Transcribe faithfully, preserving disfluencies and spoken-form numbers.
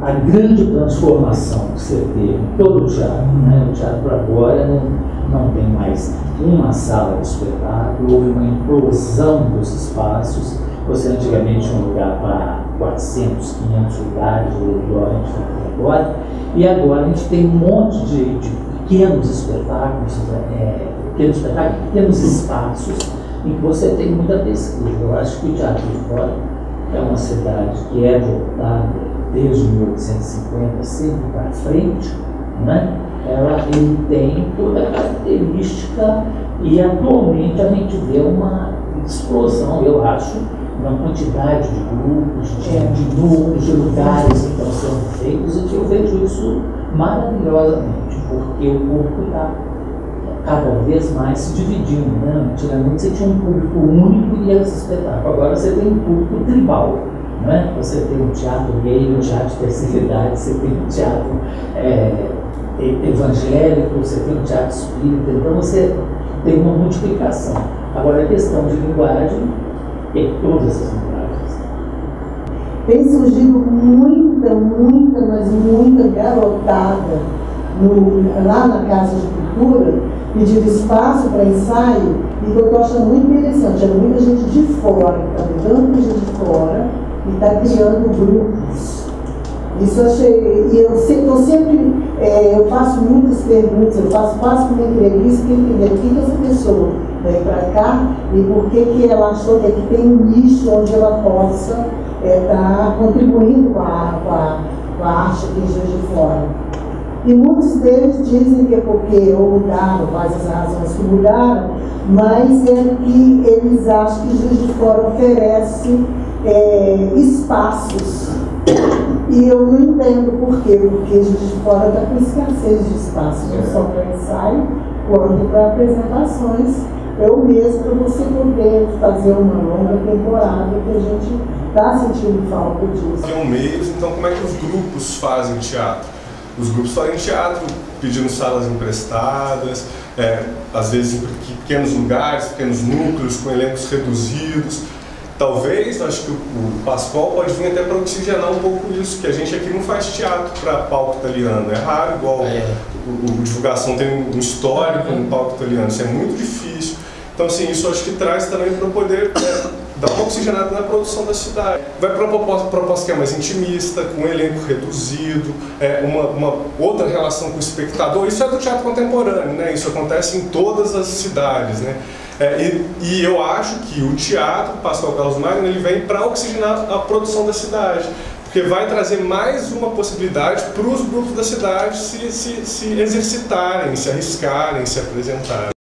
a grande transformação que você teve em todo o teatro, né? O teatro agora não, não tem mais uma sala de espetáculo, houve uma implosão dos espaços. Você antigamente tinha um lugar para quatrocentos, quinhentos lugares, igual a gente tem agora, e agora a gente tem um monte de, de pequenos espetáculos, é, pequenos espetáculos, pequenos espaços, em que você tem muita pesquisa. Eu acho que o Teatro de Fora é uma cidade que é voltada desde mil oitocentos e cinquenta, sempre para frente, né? Ela, ele tem toda a característica e atualmente a gente vê uma explosão, eu acho, na quantidade de grupos, de, de núcleos, de lugares que estão sendo feitos, e que eu vejo isso maravilhosamente, porque o público está cada vez mais se dividindo, né? Antigamente você tinha um público único e ia esse espetáculo, agora você tem um público tribal, né? Você tem um teatro gay, um teatro de terceira idade, você tem um teatro é, evangélico, você tem um teatro espírita, então você tem uma multiplicação. Agora a questão de linguagem é todas essas linguagens. Tem surgido muita, muita, mas muita garotada no, lá na Casa de Cultura, pedindo espaço para ensaio, e que eu estou achando muito interessante. É muita gente de fora, que está lidando com gente de fora e está criando grupos. Isso eu achei, e eu estou sempre, é, eu faço muitas perguntas, eu faço quase uma entrevista, para entender o que, que essa pessoa veio para cá e por que, que ela achou que aqui tem um nicho onde ela possa estar é, tá contribuindo com a, com, a, com a arte aqui em Juiz de Fora. E muitos deles dizem que é porque ou mudaram, quais as razões que mudaram, mas é que eles acham que Juiz de Fora oferece é, espaços. E eu não entendo por quê, porque Juiz de Fora está com escassez de espaços, não só para ensaio, quanto para apresentações. Eu mesmo, para você poder fazer uma longa temporada, que a gente está sentindo falta disso. São meios, então como é que os grupos fazem teatro? Os grupos fazem teatro pedindo salas emprestadas, é, às vezes em pequenos lugares, pequenos núcleos, com elencos reduzidos. Talvez, acho que o Pascoal pode vir até para oxigenar um pouco isso, que a gente aqui não faz teatro para palco italiano, é raro, igual é. o, o Divulgação tem um histórico no palco italiano, isso é muito difícil. Então, assim, isso acho que traz também para poder é, dar uma oxigenada na produção da cidade. Vai para uma proposta, proposta que é mais intimista, com um elenco reduzido, é, uma, uma outra relação com o espectador. Isso é do teatro contemporâneo, né? Isso acontece em todas as cidades, né? É, e, e eu acho que o teatro, Pascoal Carlos Magno, ele vem para oxigenar a produção da cidade, porque vai trazer mais uma possibilidade para os grupos da cidade se, se, se exercitarem, se arriscarem, se apresentarem.